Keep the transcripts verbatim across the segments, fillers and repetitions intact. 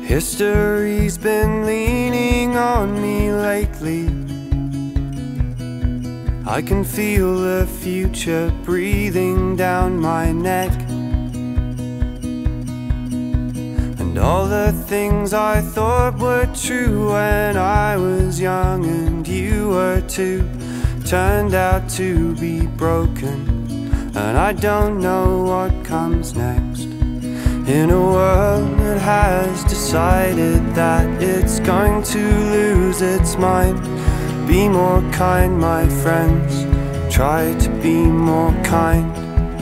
History's been leaning on me lately. I can feel the future breathing down my neck. And all the things I thought were true when I was young and you were too, turned out to be broken. And I don't know what comes next. In a world that has decided that it's going to lose its mind, be more kind, my friends. Try to be more kind.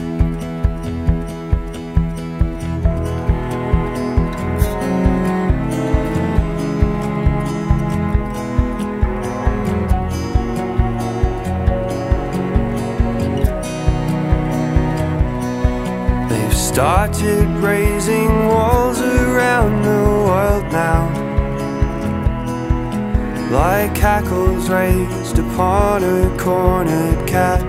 They've started raising walls around the world now, like hackles raised upon a cornered cat.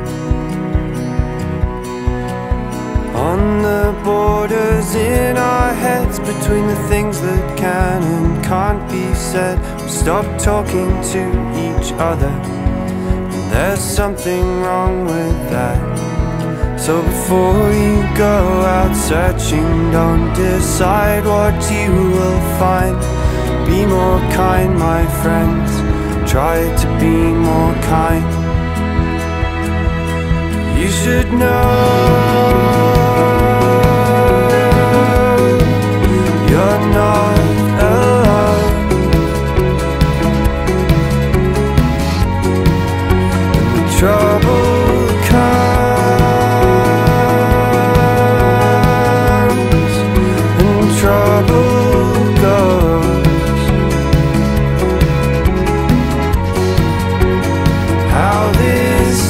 On the borders in our heads, between the things that can and can't be said, we stop talking to each other, and there's something wrong with that. So before you go out searching, don't decide what you will find. Be more kind, my friends. Try to be more kind. You should know you're not alone. When the trouble comes and trouble goes, how this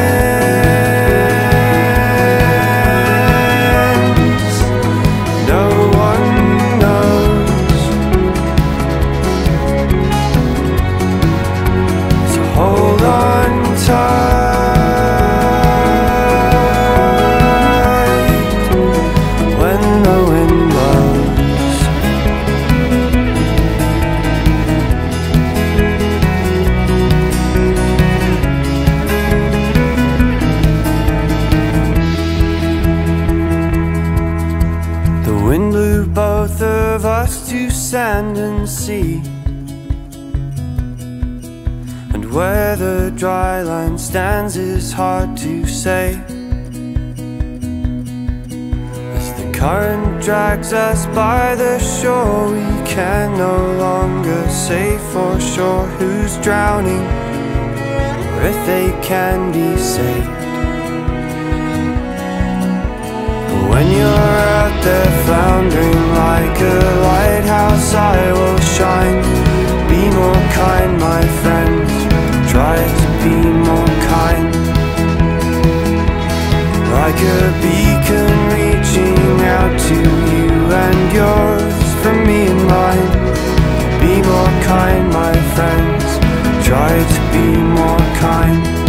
ends, no one knows. So hold on tight when the wind blows. The wind blew both of us to sand and sea, and where the dry line stands is hard to say. As the current drags us by the shore, we can no longer say for sure who's drowning or if they can be saved. When you're out there floundering like a lighthouse, I will shine. Be more kind, my friends. Try to be more kind. Like a beacon reaching out to you and yours, from me and mine. Be more kind, my friends. Try to be more kind.